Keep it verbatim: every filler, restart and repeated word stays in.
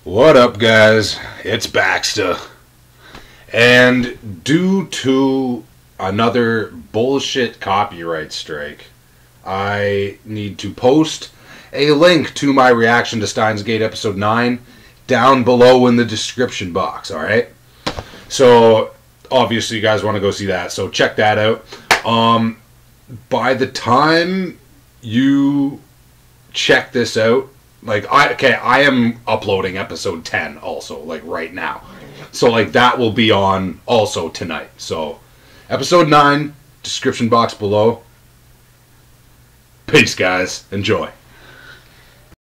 What up, guys? It's Baxter. And due to another bullshit copyright strike, I need to post a link to my reaction to Steins Gate episode nine down below in the description box, alright? So, obviously you guys want to go see that, so check that out. Um, by the time you check this out, like, I, okay, I am uploading episode ten also, like, right now. So, like, that will be on also tonight. So, episode nine, description box below. Peace, guys. Enjoy.